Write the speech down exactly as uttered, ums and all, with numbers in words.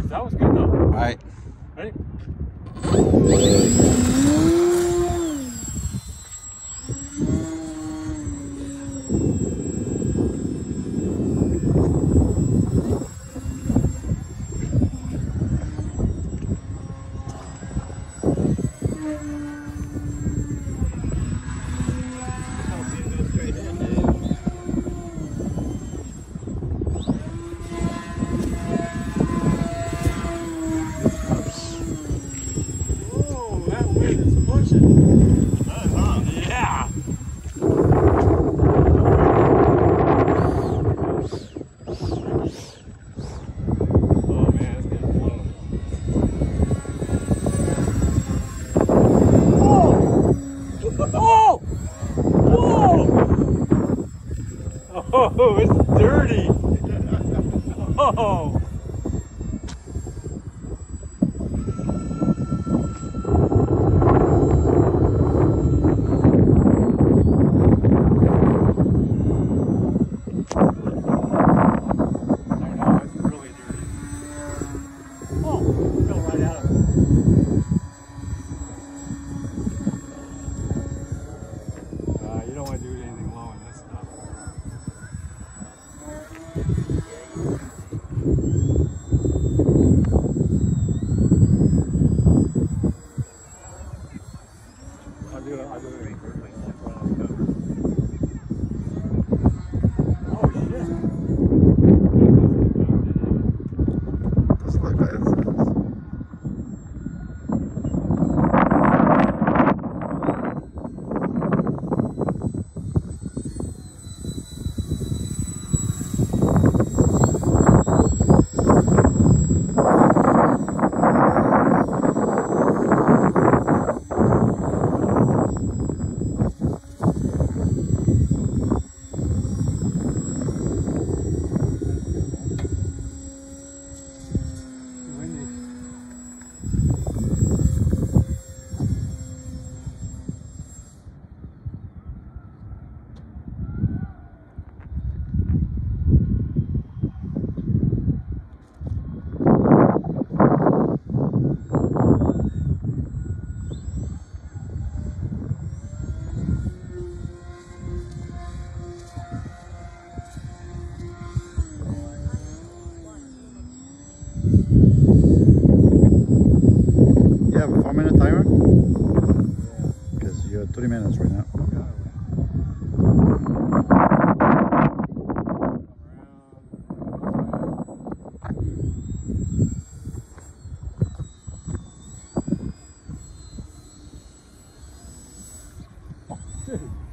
That was good though. All right. Ready? Yeah. Oh man, it's gonna blow. Whoa! Whoa! Whoa! Oh, it's dirty. Oh. You don't want to do anything low in this stuff. I'll do it. I'll do it. Oh shit! Doesn't look bad. You have a four minute timer? Because you're at three minutes right now. Dude.